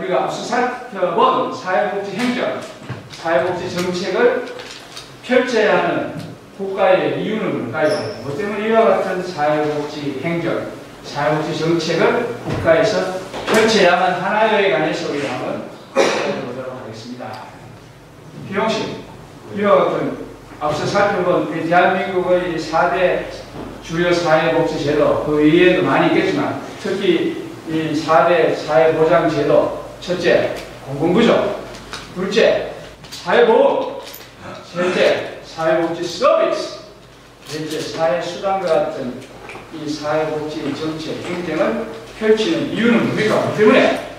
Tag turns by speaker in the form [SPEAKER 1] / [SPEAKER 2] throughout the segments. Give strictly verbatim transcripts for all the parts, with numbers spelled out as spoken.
[SPEAKER 1] 우리가 앞서 살펴본 사회복지 행정, 사회복지 정책을 펼쳐야 하는 국가의 이유는 뭘까요? 뭐 때문에 이와 같은 사회복지 행정, 사회복지 정책을 국가에서 펼쳐야만 하나요에 관해서 우리가 한번 살펴보도록 하겠습니다. 비용식, 이와 같은 앞서 살펴본 대한민국의 사 대 주요 사회복지제도, 그 이외에도 많이 있겠지만 특히 이 사 대 사회보장제도, 첫째, 공공부조, 둘째, 사회보험, 셋째, 사회복지 서비스, 넷째, 사회수단과 같은 이 사회복지 정책 행정을 펼치는 이유는 뭡니까? 때문에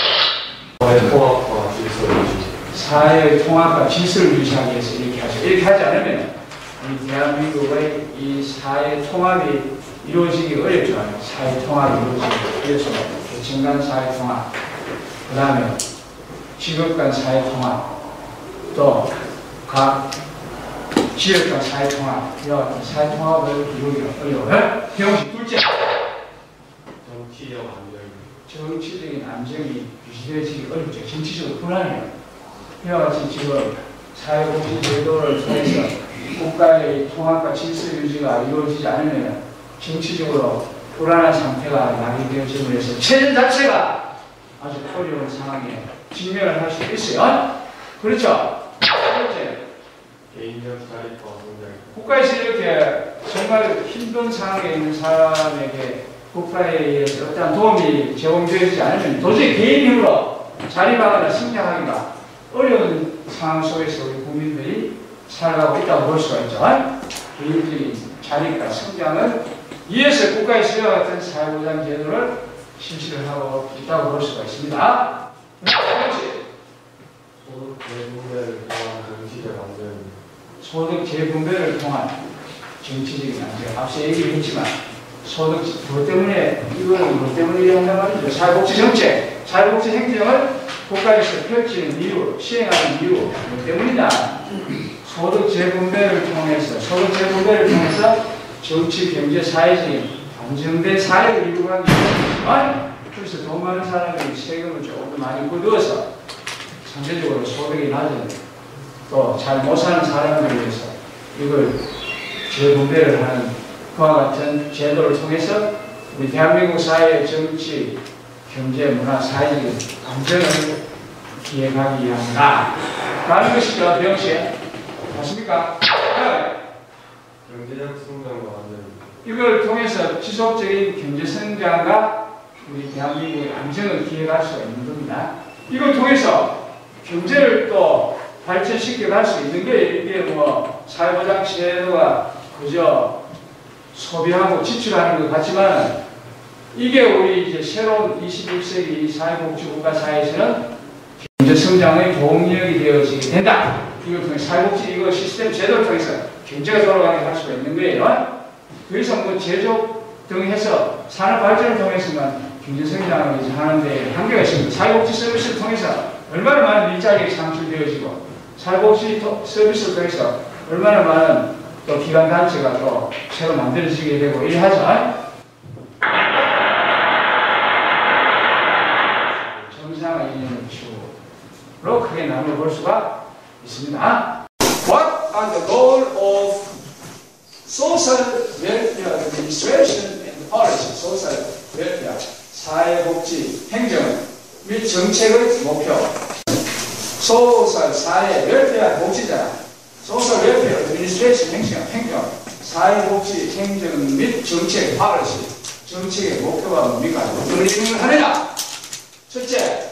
[SPEAKER 2] 사회통합과 질서를 유지.
[SPEAKER 1] 사회통합과 질서를 유지하기 위해서 이렇게 하죠. 이렇게 하지 않으면 이 대한민국의 이 사회통합이 이루어지기 어렵죠. 사회통합이 이루어지기 위해서 계층 간 사회통합, 그 다음에 직업 간 사회통합, 또 각 지역 간 사회통합, 이와 같은 사회통합을 이루기가 어려워요. 병식 둘째,
[SPEAKER 2] 정치적 안정.
[SPEAKER 1] 정치적인 안정이 유지되어지기 어렵죠. 정치적으로 불안해요. 이와 같이 지금 사회복지 제도를 통해서 국가의 통합과 질서 유지가 이루어지지 않으면 정치적으로 불안한 상태가 야기되어짐으로 해서 체제 자체가 아주 어려운 상황에 직면을 할 수 있어요. 그렇죠? 첫째,
[SPEAKER 2] 개인적 자립과 성장.
[SPEAKER 1] 국가에서 이렇게 정말 힘든 상황에 있는 사람에게 국가에 의해서 어떠한 도움이 제공되지 않으면 도저히 개인 힘으로 자립하거나 성장하기가 어려운 상황 속에서 우리 국민들이 살아가고 있다고 볼 수가 있죠. 개인적인 자립과 성장을 위해서 국가에서 이와 같은 사회보장 제도를 실시를 하고 있다고 볼 수가 있습니다. 그렇지.
[SPEAKER 2] 소득 재분배를 통한 정치적 안정.
[SPEAKER 1] 소득 재분배를 통한 정치적인 안정. 앞서 얘기를 했지만 소득, 뭐 때문에, 이거는 뭐 때문에 이런단 말이죠. 사회복지 정책, 사회복지 행정을 국가에서 펼치는 이유, 시행하는 이유, 뭐 때문이냐. 소득 재분배를 통해서, 소득 재분배를 통해서 정치, 경제, 사회적인 안정된 사회를 이루기 위해서, 그래서 돈 많은 사람들이 세금을 조금 더 많이 걷어서 상대적으로 소득이 낮은 또 잘 못 사는 사람들을 위해서 이걸 재분배를 하는 그와 같은 제도를 통해서 우리 대한민국 사회의 정치, 경제, 문화, 사회적인 안정을 기획하기 위함이다. 라는 것이죠, 병씨. 맞습니까?
[SPEAKER 2] 경제적 성장과 안정.
[SPEAKER 1] 이걸 통해서 지속적인 경제 성장과 우리 대한민국의 안정을 기획할 수가 있는 겁니다. 이걸 통해서 경제를 또 발전시켜 갈 수 있는 게 이게 뭐 사회보장 제도가 그저 소비하고 지출하는 것 같지만 이게 우리 이제 새로운 이십일 세기 사회복지국가 사회에서는 경제 성장의 동력이 되어지게 된다. 이걸 통해 사회복지 이거 시스템 제도를 통해서 경제가 돌아가게 할 수가 있는 거예요. 그래서 뭐 제조 등 해서 산업 발전을 통해서만 경제 성장을 이제 하는데 한계가 있습니다. 사회복지 서비스를 통해서 얼마나 많은 일자리가 창출되어지고 사회복지 서비스를 통해서 얼마나 많은 또 기관 단체가 또 새로 만들어지게 되고 이래 하죠. 정상의 이념을 추구로 크게 나누어 볼 수가 있습니다. What are the goal of social welfare administration and policy? social welfare, 사회복지 행정 및 정책의 목표. 소셜 사회 웰페어 복지자, 소셜 웰페어 애드미니스트레이션 행정, 행정, 사회복지 행정 및 정책 파리시, 정책의 목표가 뭡니까? 어떤 일을 하느냐? 첫째,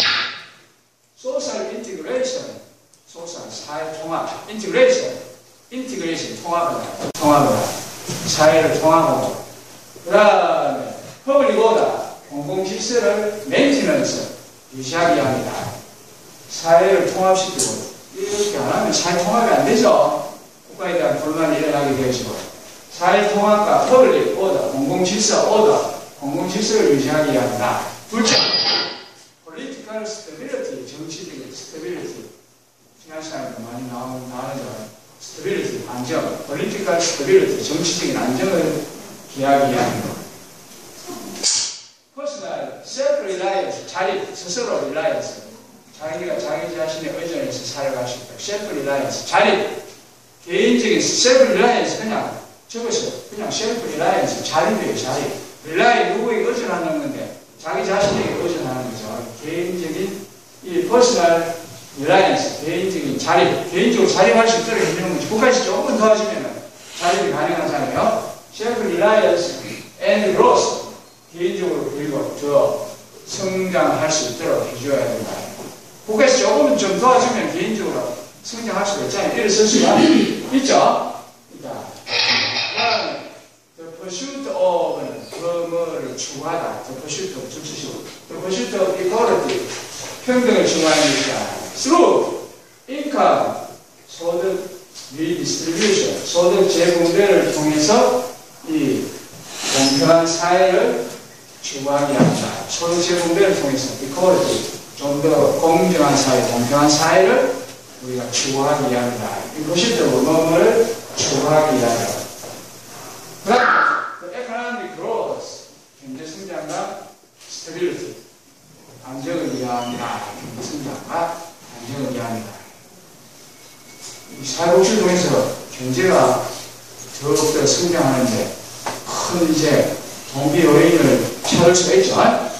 [SPEAKER 1] 소셜 인티그레이션, 소셜 사회 통합, 인티그레이션, 인티그레이션 통합을 통합을 사회를 통합하고, 그 다음에 퍼블릭 오더, 공공 질서를 메인티넌스 유지하기 합니다. 사회를 통합시키고 이렇게 안 하면 사회 통합이 안 되죠. 국가에 대한 불만이 일어나게 되어지고 사회 통합과 퍼블릭 오더, 공공 질서 오더, 공공 질서를 유지하기 합니다. 둘째, political stability, 정치적인 stability. 지난 시간에도 많이 나오는 단어죠. stability, 안정, political stability, 정치적인 안정을 기하기 합니다. personal self self-reliance, 자립, 스스로 reliance. 자기가 자기 자신의 의존에서 살아갈 수 있다. self-reliance, 자립. 개인적인 self-reliance, 그냥 적어서 그냥 self-reliance, 자립이에요, 자립. rely, 누구에게 의존하는 건데, 자기 자신에게 의존하는 거죠. 개인적인, 이 personal reliance, 개인적인 자립, 개인적으로 자립할 수 있도록 해주는 거죠. 국가에서 조금만 더 하시면 자립이 가능하잖아요. self-reliance and growth, 개인적으로 그리고 더 성장할 수 있도록 해줘야 된다. 국가에서 조금만 좀 도와주면 개인적으로 성장할 수가 있잖아요. 이를 쓸 수가 있죠. 그러니까 the pursuit of는 그 뭐를 추구하다. the pursuit of 주치시고 the pursuit of equality, 평등을 추구하는 것이다. through income, 소득 redistribution, 소득 재분배를 통해서 이 공평한 사회를 추구하게 합니다. 소득 재분배를 통해서 equality, 좀 더 공정한 사회, 공평한 사회를 우리가 추구하기 합니다. 이것이 또 뭐뭐를 추구하기 합니다. 그 다음, economic growth, 경제 성장과 stability, 안정을 이해합니다. 경제 성장과 안정을 이해합니다. 이 사회복지를 통해서 경제가 더욱더 성장하는데 큰 이제 동기 요인을 찾을 수가 있죠.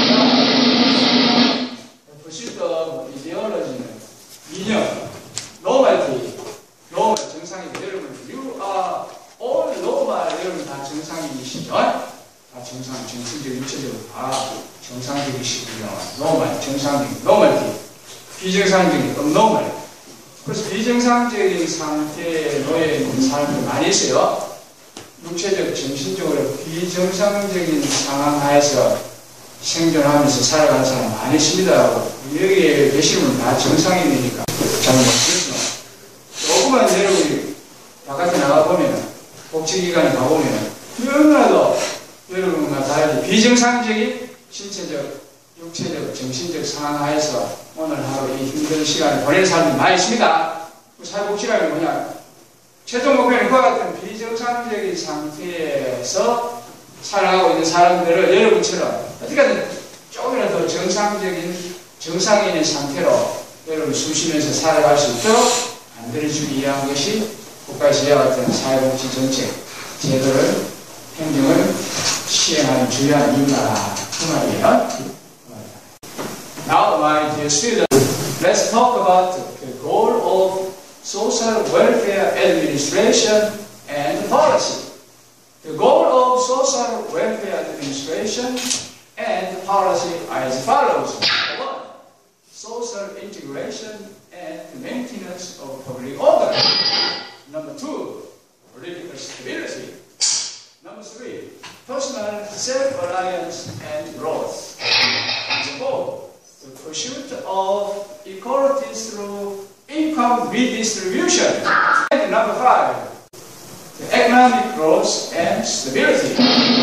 [SPEAKER 1] 이념, normality, normal, 정상이고, 여러분, you are all normal, 여러분 다 정상이시죠? 다 정상, 정신적, 육체적으로 다 정상적이시군요. normal, 정상적인, normality, 비정상적인, abnormal. 그래서 비정상적인 상태에 놓여 있는 사람들 많이 있어요. 육체적, 정신적으로 비정상적인 상황 하에서 생존하면서 살아가는 사람 많이 있습니다. 여기에 계신 분은 다 정상인이니까 잘 모르겠어요. 조금만 여러분이 바깥에 나가보면, 복지기관에 가보면, 너무나도 여러분과 다르게 비정상적인 신체적, 육체적, 정신적 상황 하에서 오늘 하루 이 힘든 시간을 보내는 사람들이 많이 있습니다. 그 사회복지관이 뭐냐? 최종 목표는 그와 같은 비정상적인 상태에서 살아가고 있는 사람들을 여러분처럼 어떻게든 조금이라도 정상적인 정상인의 상태로 여러분 숨쉬면서 살아갈 수 있도록 만들어주기 위한 것이 국가에서 이와 같은 사회복지 정책, 제도를, 행정을 시행하는 주요한 이유다. 그 말이에요. Now, my dear students, let's talk about the goal of social welfare administration and policy. The goal of social welfare administration and policy are as follows. Number one, social integration and maintenance of public order. Number two, political stability. Number three, personal self-reliance and growth. Number four, the pursuit of equality through income redistribution. And number five, the economic growth and stability.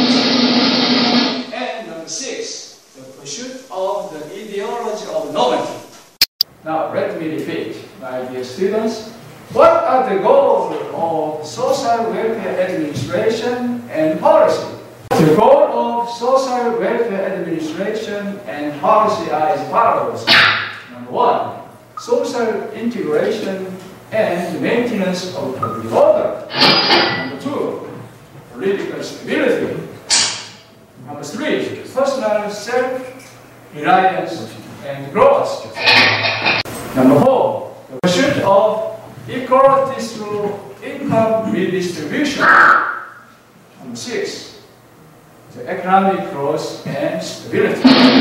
[SPEAKER 1] And number six, the pursuit of the ideology of novelty. Now let me repeat, my dear students. What are the goals of social welfare administration and policy? The goal of social welfare administration and policy are as follows. Number one, social integration and maintenance of public order. Number two, political stability. Number three, personal self-reliance and growth. Number four, the pursuit of equality through income redistribution. Number six, the economic growth and stability.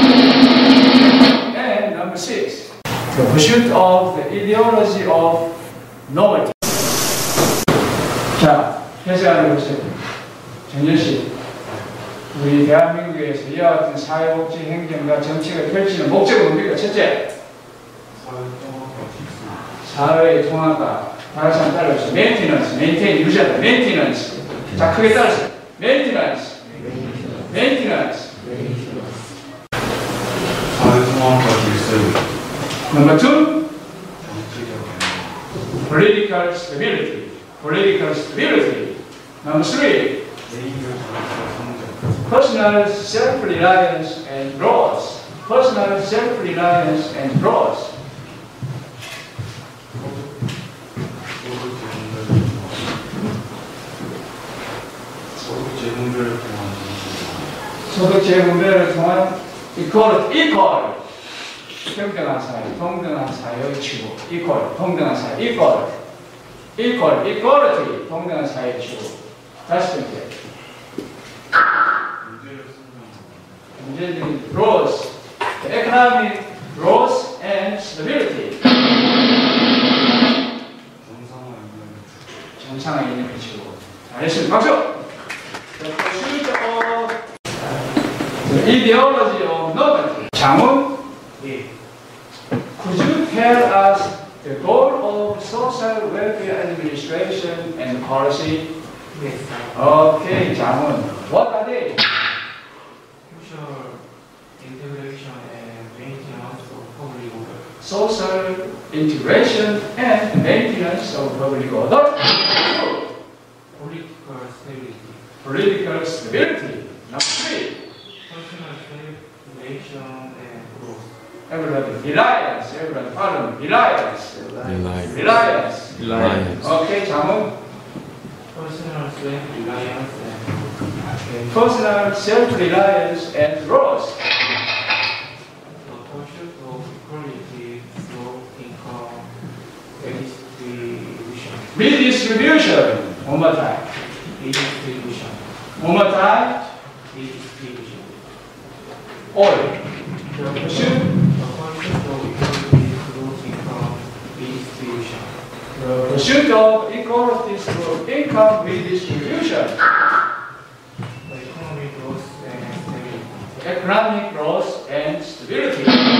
[SPEAKER 1] And number six, the pursuit of the ideology of novelty. 자, 해석하는 것은 정렬씨, 우리 대한민국에서 이와 같은 사회복지 행정과 정책을 펼치는 목적은 뭡니까? 첫째, 사회의 통합과 다시 한번 따라해보세요. maintenance, maintain, 유지하다. maintenance. 자, 크게 따라하세요. maintenance, maintenance.
[SPEAKER 2] 사회 통합과 질서.
[SPEAKER 1] Number two, political stability. Political stability. Number three, personal self-reliance and growth. personal self-reliance and growth.
[SPEAKER 2] 소득 재분배를 통한
[SPEAKER 1] 소득 재분배를 통한 equal, equal, 평등한 사회, 동등한 사회의 추구, equal, 동등한 사회, equal, equal, equality, 동등한 사회의 추구. 다시 번째. 경제적인 growth, economic growth and stability. 정상화 있는 규칙으로. 잘했습니다. 박수! The pursuit of the ideology of nobility. 장훈, could you tell us the goal of social welfare administration and policy?
[SPEAKER 3] Yes.
[SPEAKER 1] Okay, 장훈. What are they?
[SPEAKER 3] Social integration and maintenance of public order.
[SPEAKER 1] Social integration and maintenance of public order.
[SPEAKER 3] Political stability.
[SPEAKER 1] Political stability. Number three.
[SPEAKER 3] Personal self-relation and growth.
[SPEAKER 1] Everybody, reliance. Everybody, follow me. Reliance.
[SPEAKER 4] Reliance.
[SPEAKER 1] Reliance.
[SPEAKER 4] Reliance.
[SPEAKER 1] Okay, 장훈.
[SPEAKER 3] Personal self-reliance and growth.
[SPEAKER 1] Okay. Personal self-reliance and growth.
[SPEAKER 3] The pursuit of equality through income redistribution.
[SPEAKER 1] Redistribution. One more time.
[SPEAKER 3] Redistribution.
[SPEAKER 1] One more time.
[SPEAKER 3] Redistribution.
[SPEAKER 1] All. The pursuit.
[SPEAKER 3] The pursuit of equality through income redistribution.
[SPEAKER 1] The pursuit of equality through income redistribution.
[SPEAKER 3] The economic growth and stability.
[SPEAKER 1] Economic growth and stability.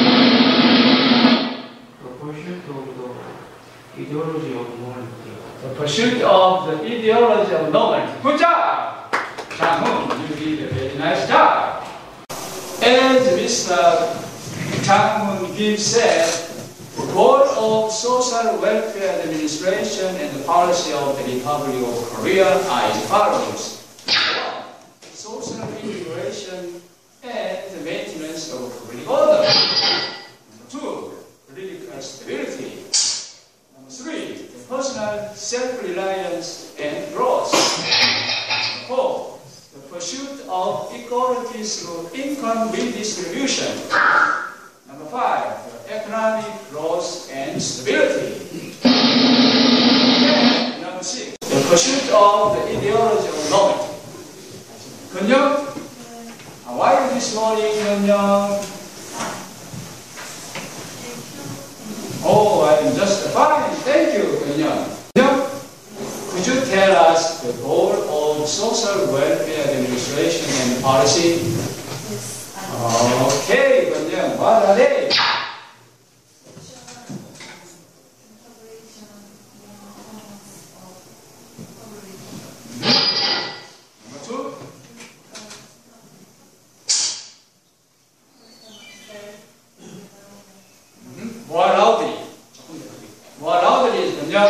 [SPEAKER 3] The pursuit of the ideology of morality.
[SPEAKER 1] The pursuit of the ideology of nobility. Good job! 장훈, you did a very nice job. As Mister Jang-hoon Kim said, the goal of social welfare administration and the policy of the Republic of Korea are as follows. One, social integration and the maintenance of public order. Number two, political stability. Number three, the personal self-reliance and growth. Number four, the pursuit of equality through income redistribution. Number five, the economic growth and stability. And number six, the pursuit of the ideology of nobility. 근영, how are you this morning, 근영? Oh, I'm just fine. Thank you, 근영. 근영, could you tell us the goal of social welfare administration and policy?
[SPEAKER 5] Yes, I
[SPEAKER 1] Okay, 근영, what are they? Number two, morality. Morality is 근영.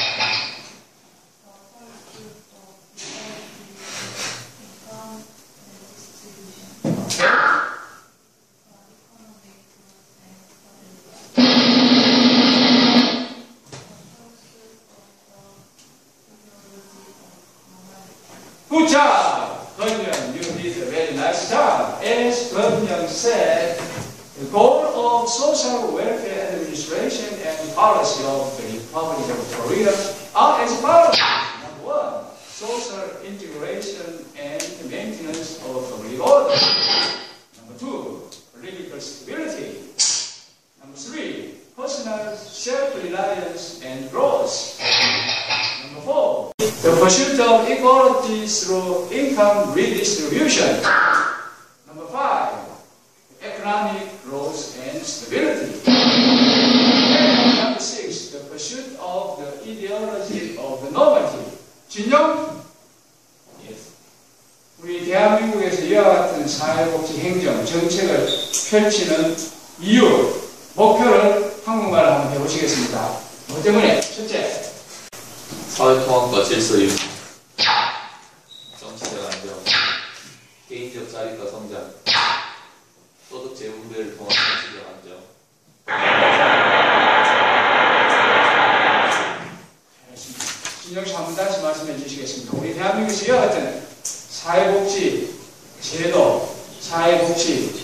[SPEAKER 1] Good job, Gunyoung. You did a very nice job. As Gunyoung said, the goal of social welfare administration and policy of the Republic of Korea are as follows. Number one, social integration and maintenance of public order. Number two, political stability. Number three, personal self-reliance and growth. Number four, the pursuit of equality through income redistribution. Number five, economic growth and stability. And number six, the pursuit of the ideology of the nobility. 진영? Yes. 우리 대한민국에서 이와 같은 사회복지 행정, 정책을 펼치는 이유, 목표를 한국말로 한번 해보시겠습니다. 뭐 때문에? 첫째,
[SPEAKER 4] 사회통합과 질서유지, 정치적 안정, 개인적 자립과 성장, 소득 재분배 경제를 통한 정치적 안정.
[SPEAKER 1] 진영 씨 한 번 다시 말씀해 주시겠습니다. 우리 대한민국에서 이와 같은 사회복지 제도, 사회복지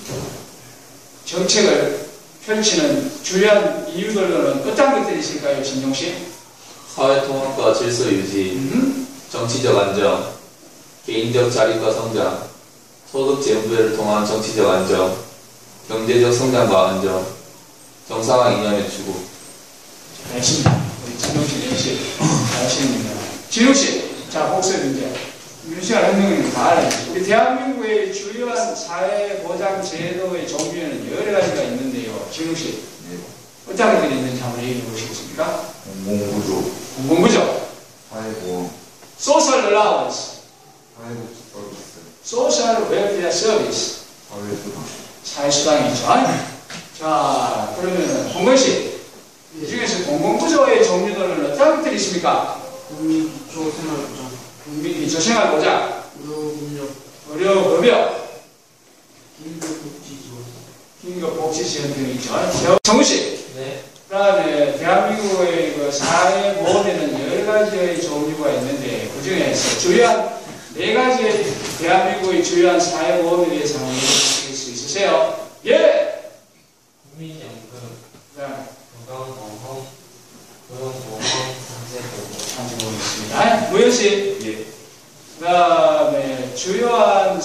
[SPEAKER 1] 정책을 펼치는 주요한 이유들은 어떤 것들이 있을까요, 진영 씨?
[SPEAKER 4] 사회 통합과 질서 유지,
[SPEAKER 1] 음?
[SPEAKER 4] 정치적 안정, 개인적 자립과 성장, 소득 재분배를 통한 정치적 안정, 경제적 성장과 안정, 정상화 이념의 추구.
[SPEAKER 1] 알겠습니다. 우리 진영 씨, 윤 씨, 잘하시는군요. 진영 씨, 자, 복습 이제. 윤 씨가 설명을 다 알아요. 우리 대한민국의 주요한 사회보장 제도의 종류에는 여러 가지가 있는데요. 진영 씨, 어떤 것들이 있는지 한번 얘기해 보시겠습니까?
[SPEAKER 2] 공공구조,
[SPEAKER 1] 공공구조,
[SPEAKER 2] 사회보험,
[SPEAKER 1] social allowance,
[SPEAKER 2] 사회복지 서비스,
[SPEAKER 1] social welfare service,
[SPEAKER 2] 사회수당,
[SPEAKER 1] 사회수당이죠. 자, 그러면 홍건 씨, 이 중에서 공공구조의 종류들은 어떤 것들이 있습니까?
[SPEAKER 3] 국민기초생활보장,
[SPEAKER 1] 국민기초생활보장,
[SPEAKER 3] 의료급여,
[SPEAKER 1] 의료급여,
[SPEAKER 3] 긴급복지지원,
[SPEAKER 1] 긴급복지지원 등이 있죠. 정우 씨,
[SPEAKER 4] 네.
[SPEAKER 1] 그 다음에 대한민국의 그 사회보험에는 여러 가지의 종류가 있는데 그 중에서 주요한 네 가지의 대한민국의 주요한 사회보험에 대해서 한번 얘기해 줄 수 있으세요? 예!
[SPEAKER 3] 국민연금,
[SPEAKER 1] 네,
[SPEAKER 3] 건강보험, 고용보험, 상세보험.
[SPEAKER 1] 한번 보겠습니다. 무현 씨,
[SPEAKER 2] 예,
[SPEAKER 1] 그 다음에 주요한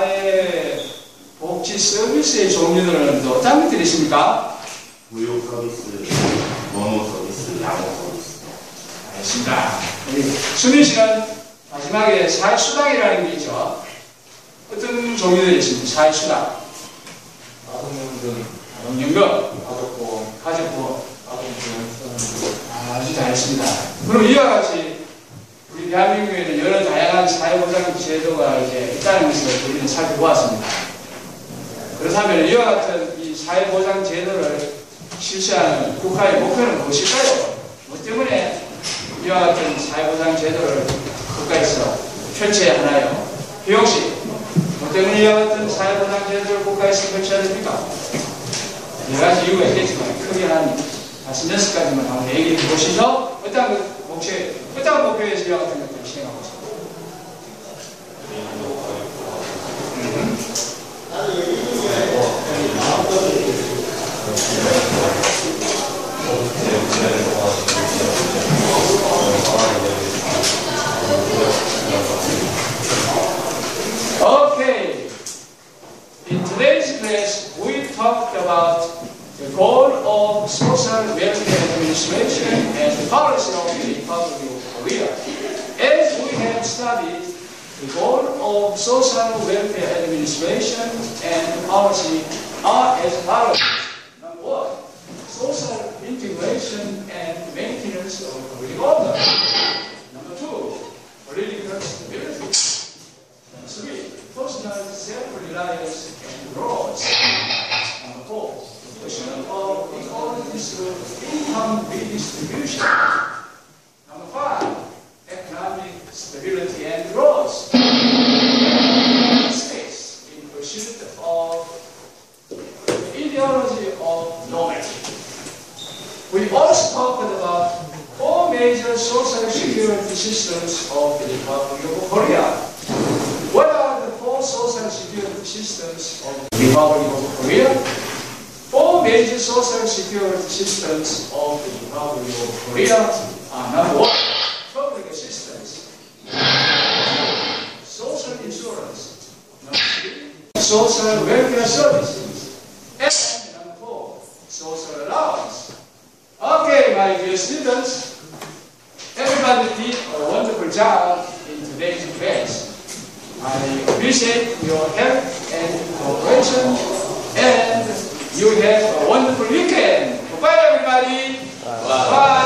[SPEAKER 1] 사회복지 서비스의 종류들은 또 어떤 것들이 있습니까?
[SPEAKER 2] 무료 서비스, 번호 서비스, 양호 서비스.
[SPEAKER 1] 알겠습니다. 우리 수민 씨는 마지막에 사회수당이라는 게 있죠. 어떤 종류들이 있습니까? 사회수당,
[SPEAKER 3] 아동연금,
[SPEAKER 1] 아동연금,
[SPEAKER 3] 가족보험,
[SPEAKER 1] 가족보험.
[SPEAKER 3] 아동보험성,
[SPEAKER 1] 아주 잘했습니다. 그럼 이와 같이 우리 대한민국에는 여러 다양한 사회보장 제도가 이제 있다는 것을 우리는 살펴보았습니다. 그렇다면 이와 같은 이 사회보장 제도를 실시하는 국가의 목표는 무엇일까요? 뭐 때문에 이와 같은 사회보장 제도를 국가에서 펼쳐야 하나요? 비용 씨, 뭐 때문에 이와 같은 사회보장 제도를 국가에서 펼쳐야 됩니까? 여러 가지 이유가 있겠지만 크게 한 다섯 여섯 가지만 한번 얘기해 보시죠. 어떤 목표, 어떤 목표에서 이와 같은 것들을 시행하고 있습니다. Okay. In today's class, we talked about the goal of social welfare administration and the policy of the Republic of Korea. As we have studied the goal of social welfare administration and the policy are as follows. Number one, social integration and maintenance of public order. Number two, political stability. Number three, personal self-reliance and growth. Number four, question of equalities of income redistribution. Number five, economic stability and growth. Number six, in pursuit of the ideology of nobility. We also talked about four major social security systems of the Republic of Korea. What are the four social security systems of the Republic of Korea? Four major social security systems of the Republic of Korea are number one, public assistance, social insurance, number three, social welfare services, and number four, social allowance. Okay, my dear students, everybody did a wonderful job in today's class. I appreciate your help and cooperation, and you have a wonderful weekend. Bye, everybody. Bye. Bye.